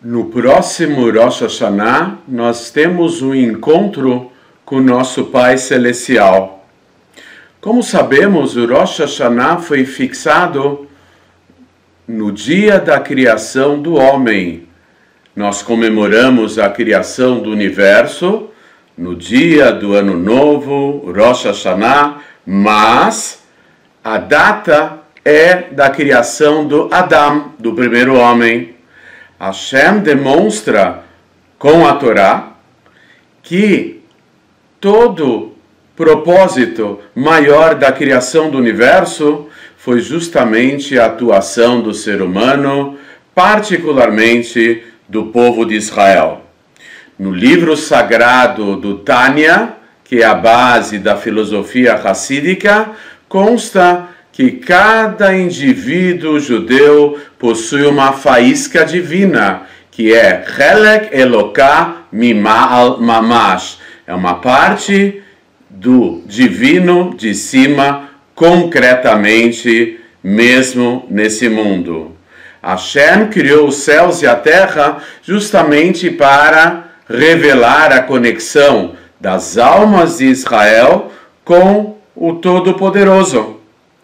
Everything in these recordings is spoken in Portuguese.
No próximo Rosh Hashanah, nós temos um encontro com nosso Pai Celestial. Como sabemos, o Rosh Hashanah foi fixado no dia da criação do homem. Nós comemoramos a criação do universo no dia do Ano Novo, Rosh Hashanah, mas a data é da criação do Adam, do primeiro homem. Hashem demonstra com a Torá que todo propósito maior da criação do universo foi justamente a atuação do ser humano, particularmente do povo de Israel. No livro sagrado do Tânia, que é a base da filosofia hassídica, consta que cada indivíduo judeu possui uma faísca divina, que é Chelek Eloká Mima'al Mamash. É uma parte do divino de cima, concretamente, mesmo nesse mundo. Hashem criou os céus e a terra justamente para revelar a conexão das almas de Israel com o Todo-Poderoso.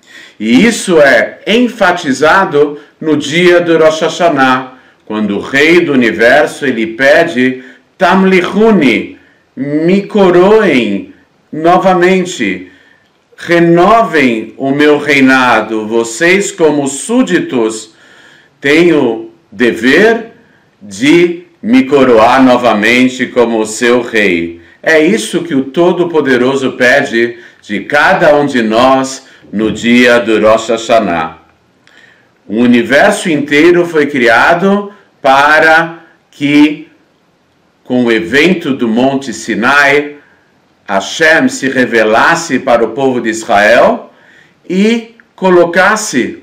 E isso é enfatizado no dia do Rosh Hashanah, quando o Rei do Universo ele pede Tamlichuni, me coroem novamente, renovem o meu reinado. Vocês, como súditos, têm o dever de me coroar novamente como seu rei. É isso que o Todo-Poderoso pede de cada um de nós no dia do Rosh Hashanah. O universo inteiro foi criado para que, com o evento do Monte Sinai, Hashem se revelasse para o povo de Israel e colocasse,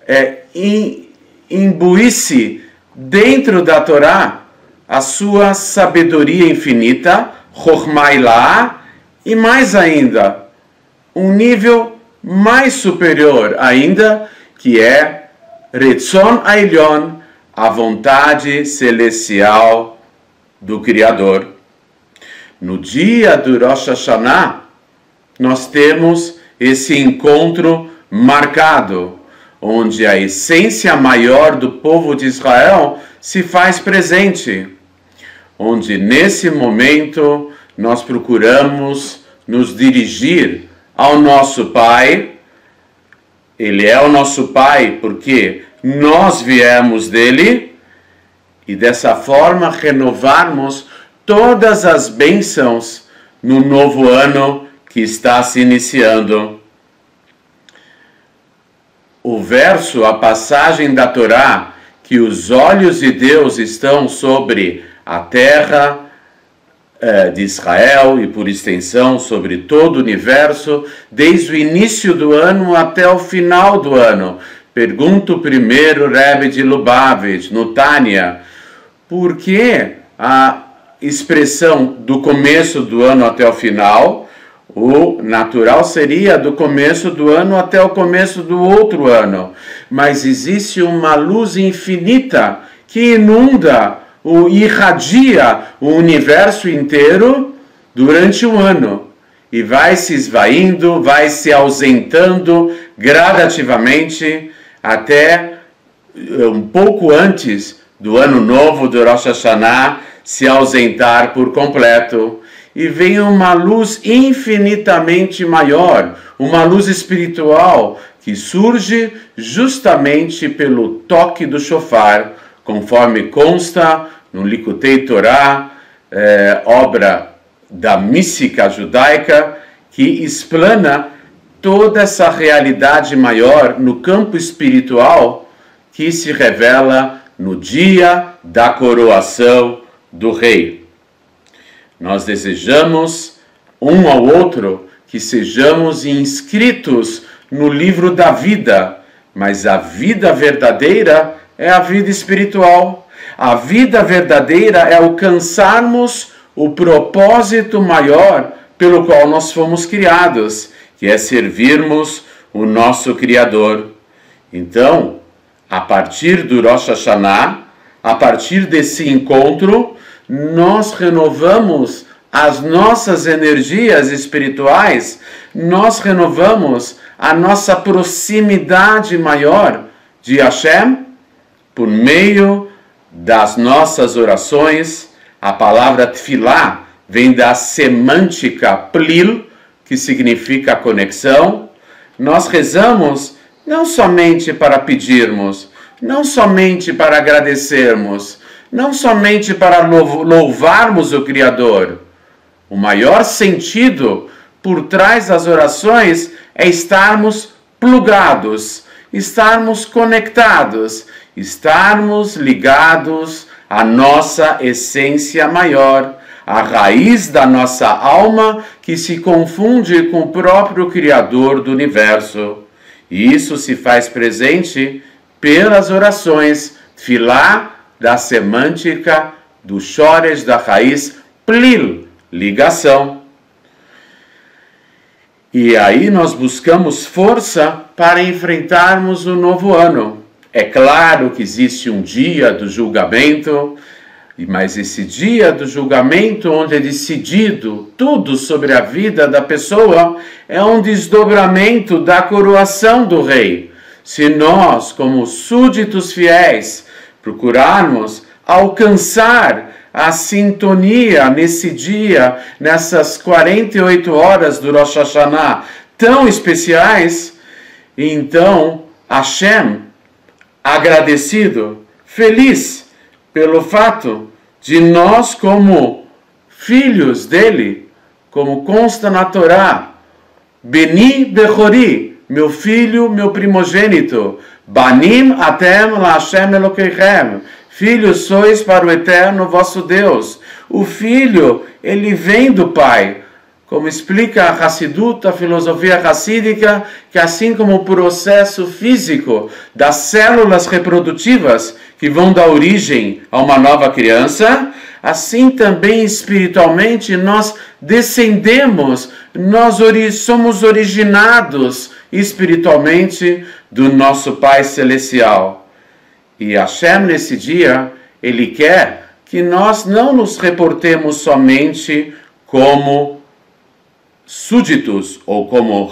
imbuísse dentro da Torá a sua sabedoria infinita, Chokhmah Ilá, e mais ainda, um nível mais superior ainda, que é Retzon Ailyon, a vontade celestial do Criador. No dia do Rosh Hashanah, nós temos esse encontro marcado, onde a essência maior do povo de Israel se faz presente, onde nesse momento nós procuramos nos dirigir ao nosso Pai. Ele é o nosso Pai porque nós viemos dele, e dessa forma renovarmos todas as bênçãos no novo ano que está se iniciando. O verso, a passagem da Torá, que os olhos de Deus estão sobre a terra de Israel e, por extensão, sobre todo o universo, desde o início do ano até o final do ano. Pergunta o primeiro Rebbe de Lubavitch, no Tânia, por que a expressão do começo do ano até o final? O natural seria do começo do ano até o começo do outro ano. Mas existe uma luz infinita que inunda irradia o universo inteiro durante um ano e vai se esvaindo, vai se ausentando gradativamente até um pouco antes do ano novo do Rosh Hashanah se ausentar por completo. E vem uma luz infinitamente maior, uma luz espiritual que surge justamente pelo toque do shofar, conforme consta no Likutei Torá, obra da mística judaica, que explana toda essa realidade maior no campo espiritual que se revela no dia da coroação do rei. Nós desejamos um ao outro que sejamos inscritos no livro da vida, mas a vida verdadeira é a vida espiritual. A vida verdadeira é alcançarmos o propósito maior pelo qual nós fomos criados, que é servirmos o nosso Criador. Então, a partir do Rosh Hashanah, A partir desse encontro, nós renovamos as nossas energias espirituais, nós renovamos a nossa proximidade maior de Hashem por meio das nossas orações. A palavra tefilá vem da semântica plil, que significa conexão. Nós rezamos não somente para pedirmos, não somente para agradecermos, não somente para louvarmos o Criador. O maior sentido por trás das orações é estarmos plugados, estarmos conectados, estarmos ligados à nossa essência maior, à raiz da nossa alma que se confunde com o próprio Criador do universo. E isso se faz presente pelas orações tefilá da semântica do shoresh da raiz plil, ligação. E aí nós buscamos força para enfrentarmos o novo ano. É claro que existe um dia do julgamento, mas esse dia do julgamento, onde é decidido tudo sobre a vida da pessoa, é um desdobramento da coroação do rei. Se nós, como súditos fiéis, procurarmos alcançar a sintonia nesse dia, nessas 48 horas do Rosh Hashanah tão especiais, então Hashem, agradecido, feliz pelo fato de nós, como filhos dele, como consta na Torá, Beni Bechori, meu filho, meu primogênito, Banim atem la Hashem Elokeichem, filhos sois para o eterno vosso Deus. O filho, ele vem do pai. Como explica a Hassidut, a filosofia hassídica, que assim como o processo físico das células reprodutivas que vão dar origem a uma nova criança, assim também espiritualmente nós descendemos, nós somos originados espiritualmente do nosso Pai Celestial. E Hashem, nesse dia, Ele quer que nós não nos reportemos somente como súditos ou como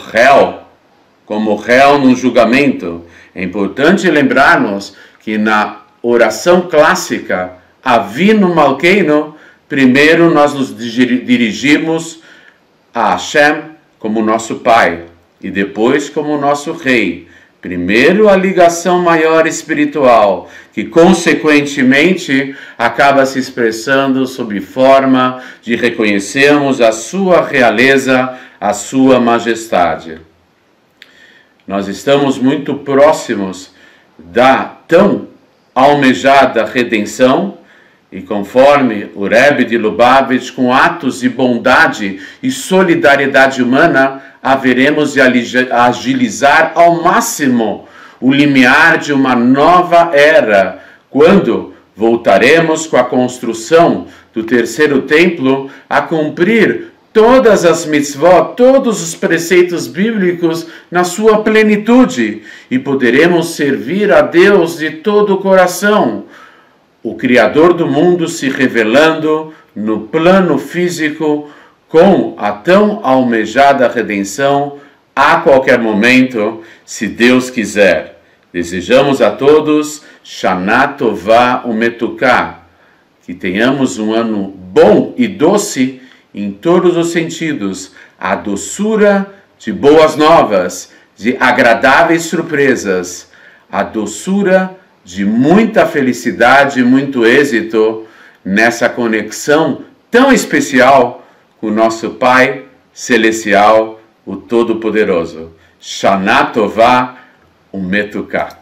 réu no julgamento. É importante lembrarmos que na oração clássica, Avinu Malkeinu, primeiro nós nos dirigimos a Hashem como nosso Pai e depois como nosso Rei. Primeiro a ligação maior espiritual, que consequentemente acaba se expressando sob forma de reconhecermos a sua realeza, a sua majestade. Nós estamos muito próximos da tão almejada redenção, e conforme o Rebbe de Lubavitch, com atos de bondade e solidariedade humana, haveremos de agilizar ao máximo o limiar de uma nova era, quando voltaremos com a construção do terceiro templo a cumprir todas as mitzvot, todos os preceitos bíblicos na sua plenitude, e poderemos servir a Deus de todo o coração, o Criador do mundo se revelando no plano físico com a tão almejada redenção a qualquer momento, se Deus quiser. Desejamos a todos Shana Tová Umetuká, que tenhamos um ano bom e doce em todos os sentidos, a doçura de boas novas, de agradáveis surpresas, a doçura de muita felicidade e muito êxito nessa conexão tão especial com o nosso Pai Celestial, o Todo-Poderoso. Shana Tová Umetuká.